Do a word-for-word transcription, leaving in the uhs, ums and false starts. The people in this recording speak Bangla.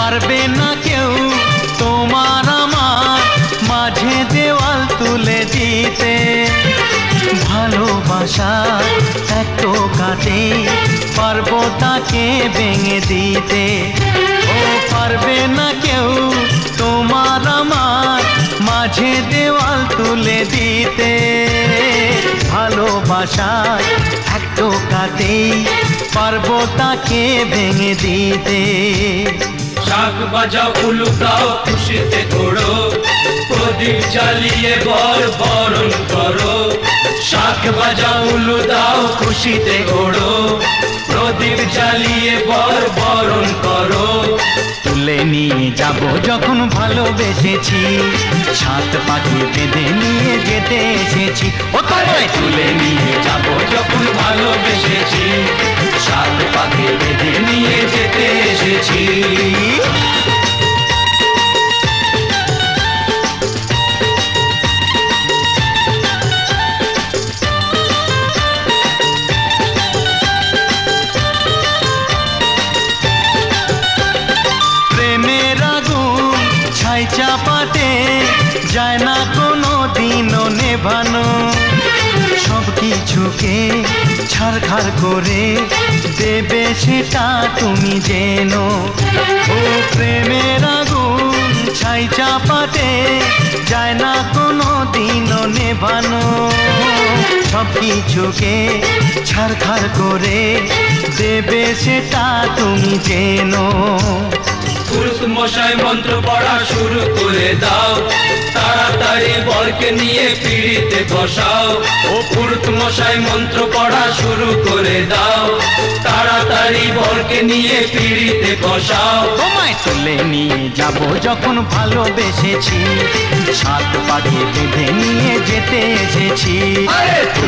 পারবে না কেউ তোমার আমার মাঝে দেওয়াল তুলে দিতে। ভালোবাসা এত কাটে পারবো তাকে ভেঙে দিতে। ও পারবে না কেউ তোমার আমার মাঝে দেওয়াল তুলে দিতে। ভালোবাসা এত কাটে পারবো তাকে ভেঙে দিতে। শাক বাজাও উলু দাও খুশিতে ঘোড়ো, প্রদীপ জ্বালিয়ে বর বরণ করো। শাক বাজাও উলু দাও খুশিতে ঘোড়ো, প্রদীপ জ্বালিয়ে বর বরণ করো। তুলে নিয়ে যাব যখন ভালোবেসেছি, সাত পাখি বেঁধে নিয়ে যেতে এসেছি। ও তোমায় তুলে নিয়ে যাব যখন ভালোবেসেছি, সাত পাখি বেঁধে নিয়ে যেতে এসেছি। চাপাতে যায় না কোনো দিনও নেভানো। সব কিছুকে ছারখার করে দেবে সেটা তুমি জেনো। ও প্রেমের আগুন ছাই চাপাতে যায় না কোনো দিনও নেভানো। সব কিছুকে ছারখার করে দেবে সেটা তুমি জেনো। পুরুষ মশাই মন্ত্র পড়া শুরু করে দাও, তাড়াতাড়ি বরকে নিয়ে পিড়িতে বসাও। ও পুরুষ মশাই মন্ত্র পড়া শুরু করে দাও, তাড়াতাড়ি বরকে নিয়ে পিড়িতে বসাও। তোমায় তুলে নিয়ে যাব যখন ভালোবেসেছি, সাত পাখি বেঁধে নিয়ে যেতে এসেছি।